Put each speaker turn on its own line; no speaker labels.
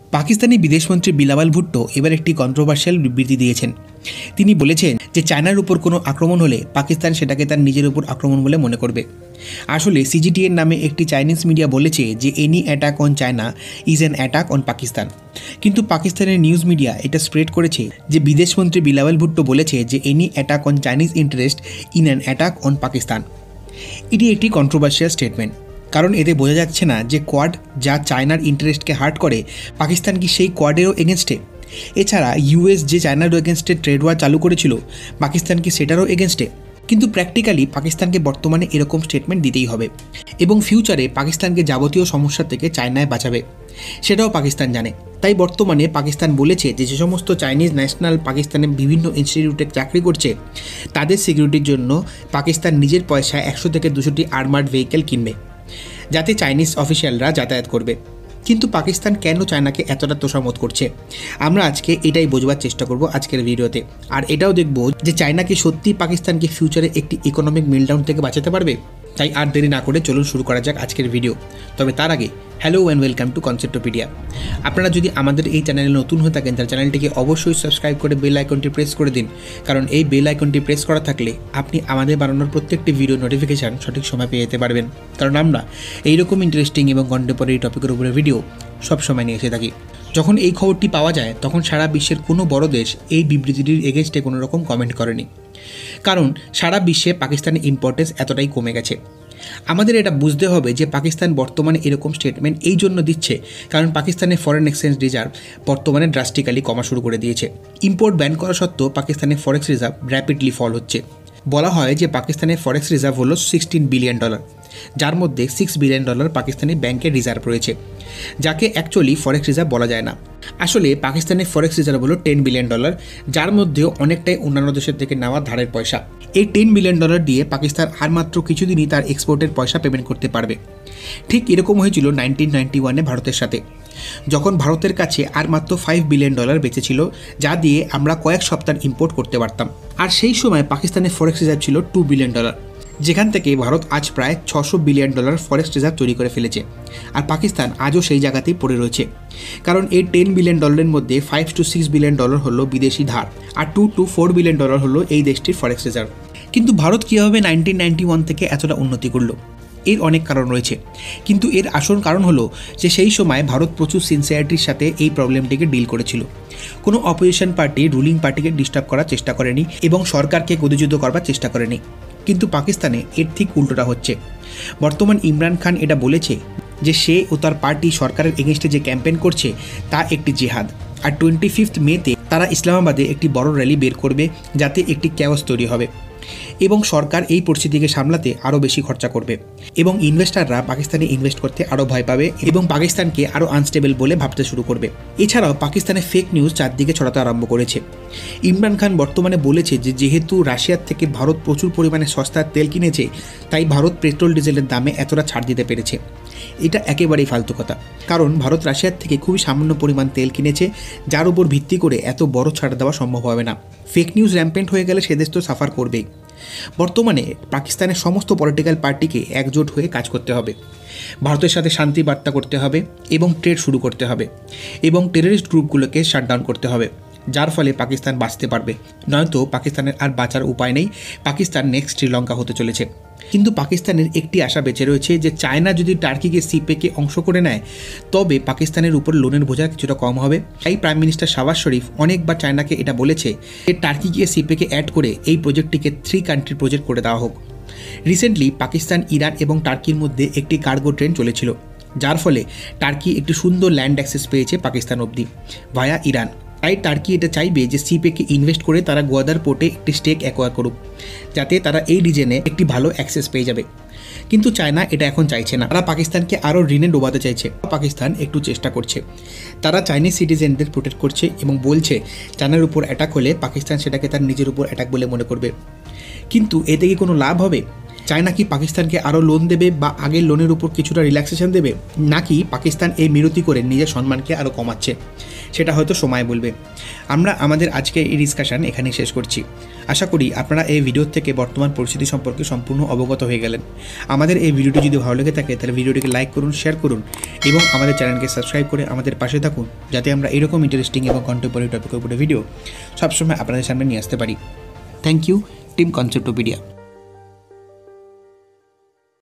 পাকিস্তানি বিদেশমন্ত্রী বিলাওয়াল ভুট্টো এবার একটি কন্ট্রোভার্সিয়াল বিবৃতি দিয়েছেন। তিনি বলেছেন যে চায়নার উপর কোনো আক্রমণ হলে পাকিস্তান সেটাকে তার নিজের উপর আক্রমণ বলে মনে করবে। আসলে সিজিটিএন নামে একটি চাইনিজ মিডিয়া বলেছে যে any attack on China is an attack on Pakistan, কিন্তু পাকিস্তানের নিউজ মিডিয়া এটা স্প্রেড করেছে যে বিদেশমন্ত্রী বিলাওয়াল ভুট্টো বলেছে যে any attack on Chinese interest in an attack on Pakistan. এটি একটি কন্ট্রোভার্সিয়াল স্টেটমেন্ট, কারণ এতে বোঝা যাচ্ছে না যে কোয়াড যা চায়নার ইন্টারেস্টকে হার্ট করে পাকিস্তান কি সেই কোয়াডেরও এগেনস্টে। এছাড়া ইউএস যে চায়নার এগেনস্টে ট্রেড ওয়ার চালু করেছিল পাকিস্তান কি সেটারও এগেনস্টে। কিন্তু প্র্যাকটিক্যালি পাকিস্তানকে বর্তমানে এরকম স্টেটমেন্ট দিতেই হবে এবং ফিউচারে পাকিস্তানকে যাবতীয় সমস্যা থেকে চায়নায় বাঁচাবে, সেটাও পাকিস্তান জানে। তাই বর্তমানে পাকিস্তান বলেছে যে সমস্ত চাইনিজ ন্যাশনাল পাকিস্তানের বিভিন্ন ইনস্টিটিউটে চাকরি করছে তাদের সিকিউরিটির জন্য পাকিস্তান নিজের পয়সায় 100 থেকে 200টি আর্মার্ড ভেহিকেল কিনবে, যাতে চাইনিজ অফিসিয়ালরা যাতায়াত করবে। কিন্তু পাকিস্তান কেন চায়নাকে এতটা তোষামত করছে, আমরা আজকে এটাই বোঝবার চেষ্টা করব আজকের ভিডিওতে। আর এটাও দেখব যে চায়না কি সত্যি পাকিস্তানকে ফিউচারে একটি ইকোনমিক মেলডাউন থেকে বাঁচাতে পারবে। তাই আর দেরি না করে চলুন শুরু করা যাক আজকের ভিডিও। তবে তার আগে hello and welcome to Conceptopedia. আপনারা যদি আমাদের এই চ্যানেলে নতুন হয়ে থাকেন তাহলে চ্যানেলটিকে অবশ্যই সাবস্ক্রাইব করে বেল আইকনটি প্রেস করে দিন, কারণ এই বেল আইকনটি প্রেস করা থাকলে আপনি আমাদের বানানোর প্রত্যেকটি ভিডিও নোটিফিকেশান সঠিক সময় পেয়ে যেতে পারবেন, কারণ আমরা এইরকম ইন্টারেস্টিং এবং কন্টেম্পোরারি টপিকের উপরে ভিডিও সবসময় নিয়ে এসে থাকি। যখন এই খবরটি পাওয়া যায় তখন সারা বিশ্বের কোনো বড় দেশ এই বিবৃতিটির এগেনস্টে কোনো রকম কমেন্ট করেনি, কারণ সারা বিশ্বে পাকিস্তানের ইম্পর্টেন্স এতটাই কমে গেছে। আমাদের এটা বুঝতে হবে যে পাকিস্তান বর্তমানে এরকম স্টেটমেন্ট এই জন্য দিচ্ছে কারণ পাকিস্তানের ফরেন এক্সচেঞ্জ রিজার্ভ বর্তমানে ড্রাস্টিক্যালি কমা শুরু করে দিয়েছে। ইম্পোর্ট ব্যান করা সত্ত্বেও পাকিস্তানের ফরেক্স রিজার্ভ র্যাপিডলি ফল হচ্ছে। বলা হয় যে পাকিস্তানের ফরেক্স রিজার্ভ হলো $16 বিলিয়ন, যার মধ্যে $6 বিলিয়ন পাকিস্তানি ব্যাংকের রিজার্ভ রয়েছে, যাকে অ্যাকচুয়ালি ফরেক্স রিজার্ভ বলা যায় না। আসলে পাকিস্তানের ফরেক্স রিজার্ভ হলো $10 বিলিয়ন, যার মধ্যেও অনেকটাই অন্যান্য দেশের থেকে নেওয়া ধারের পয়সা। এই $10 বিলিয়ন দিয়ে পাকিস্তান আর মাত্র কিছুদিনই তার এক্সপোর্টের পয়সা পেমেন্ট করতে পারবে। ঠিক এরকম হয়েছিল 1991-এ ভারতের সাথে, যখন ভারতের কাছে আর মাত্র $5 বিলিয়ন বেঁচে ছিল, যা দিয়ে আমরা কয়েক সপ্তাহ ইম্পোর্ট করতে পারতাম। আর সেই সময় পাকিস্তানের ফরেক্স রিজার্ভ ছিল $2 বিলিয়ন, যেখান থেকে ভারত আজ প্রায় $600 বিলিয়ন ফরেক্স রিজার্ভ তৈরি করে ফেলেছে। আর পাকিস্তান আজও সেই জায়গাতেই পড়ে রয়েছে, কারণ এই $10 বিলিয়ন মধ্যে $5 to $6 বিলিয়ন হলো বিদেশি ধার, আর $2 to $4 বিলিয়ন হলো এই দেশটির ফরেক্স রিজার্ভ। কিন্তু ভারত কীভাবে 1991 থেকে এতটা উন্নতি করলো? এর অনেক কারণ রয়েছে, কিন্তু এর আসল কারণ হলো যে সেই সময় ভারত প্রচুর সিনসিয়ারিটির সাথে এই প্রবলেমটিকে ডিল করেছিল। কোনো অপোজিশন পার্টি রুলিং পার্টিকে ডিস্টার্ব করার চেষ্টা করেনি এবং সরকারকে গদিচ্যুত করবার চেষ্টা করেনি। কিন্তু পাকিস্তানে এর ঠিক উল্টোটা হচ্ছে। বর্তমান ইমরান খান এটা বলেছে যে সে ও তার পার্টি সরকারের এগেনস্টে যে ক্যাম্পেইন করছে তা একটি জিহাদ। আর 25 মেতে তারা ইসলামাবাদে একটি বড় র্যালি বের করবে, যাতে একটি ক্যাওস তৈরি হবে এবং সরকার এই পরিস্থিতিকে সামলাতে আরও বেশি খরচা করবে এবং ইনভেস্টাররা পাকিস্তানে ইনভেস্ট করতে আরও ভয় পাবে এবং পাকিস্তানকে আরও আনস্টেবল বলে ভাবতে শুরু করবে। এছাড়াও পাকিস্তানে ফেক নিউজ চারদিকে ছড়াতে আরম্ভ করেছে। ইমরান খান বর্তমানে বলেছে যে যেহেতু রাশিয়ার থেকে ভারত প্রচুর পরিমাণে সস্তার তেল কিনেছে, তাই ভারত পেট্রোল ডিজেলের দামে এতটা ছাড় দিতে পেরেছে। এটা একেবারেই ফালতু কথা, কারণ ভারত রাশিয়ার থেকে খুবই সামান্য পরিমাণ তেল কিনেছে, যার উপর ভিত্তি করে এত বড় ছাড় দেওয়া সম্ভব হবে না। ফেক নিউজ র্যাম্পেন্ট হয়ে গেলে সে দেশ তো সাফার করবেই। বর্তমানে পাকিস্তানের সমস্ত পলিটিক্যাল পার্টিকে একজোট হয়ে কাজ করতে হবে, ভারতের সাথে শান্তি বার্তা করতে হবে এবং ট্রেড শুরু করতে হবে এবং টেররিস্ট গ্রুপগুলোকে শাটডাউন করতে হবে, যার ফলে পাকিস্তান বাঁচতে পারবে। নয়তো পাকিস্তানের আর বাঁচার উপায় নেই, পাকিস্তান নেক্সট শ্রীলঙ্কা হতে চলেছে। কিন্তু পাকিস্তানের একটি আশা বেঁচে রয়েছে যে চায়না যদি টার্কিকে সিপেকে অংশ করে নেয় তবে পাকিস্তানের উপর লোনের বোঝা কিছুটা কম হবে। তাই প্রাইম মিনিস্টার শাহবাজ শরীফ অনেকবার চায়নাকে এটা বলেছে যে টার্কিকে সিপেকে অ্যাড করে এই প্রজেক্টটিকে 3 কান্ট্রি প্রজেক্ট করে দেওয়া হোক। রিসেন্টলি পাকিস্তান, ইরান এবং টার্কির মধ্যে একটি কার্গো ট্রেন চলেছিল, যার ফলে টার্কি একটি সুন্দর ল্যান্ড অ্যাক্সেস পেয়েছে পাকিস্তান অবধি ভায়া ইরান। তাই টার্কি এটা চাইবে যে সিপেকে ইনভেস্ট করে তারা গোয়াদার পোর্টে একটি স্টেক অ্যাকোয়ার করুক, যাতে তারা এই রিজনে একটি ভালো অ্যাক্সেস পেয়ে যাবে। কিন্তু চায়না এটা এখন চাইছে না, তারা পাকিস্তানকে আরও ঋণে ডোবাতে চাইছে। পাকিস্তান একটু চেষ্টা করছে, তারা চাইনিজ সিটিজেনদের প্রোটেক্ট করছে এবং বলছে চায়নার উপর অ্যাটাক হলে পাকিস্তান সেটাকে তার নিজের উপর অ্যাটাক বলে মনে করবে। কিন্তু এতে কি কোনো লাভ হবে? চায়না কি পাকিস্তানকে আরও লোন দেবে বা আগের লোনের উপর কিছুটা রিল্যাক্সেশন দেবে, নাকি পাকিস্তান এই মিনতি করে নিজের সম্মানকে আরও কমাচ্ছে? সেটা হয়তো সময় বলবে। আমরা আমাদের আজকে এই ডিসকাশন এখানেই শেষ করছি। আশা করি আপনারা এই ভিডিও থেকে বর্তমান পরিস্থিতি সম্পর্কে সম্পূর্ণ অবগত হয়ে গেলেন। আমাদের এই ভিডিওটি যদি ভালো লেগে থাকে তাহলে ভিডিওটিকে লাইক করুন, শেয়ার করুন এবং আমাদের চ্যানেলকে সাবস্ক্রাইব করে আমাদের পাশে থাকুন, যাতে আমরা এরকম ইন্টারেস্টিং এবং কন্টেম্পোরারি টপিকের উপরে ভিডিও সবসময় আপনাদের সামনে নিয়ে আসতে পারি। Thank you team কনসেপ্টোপিডিয়া।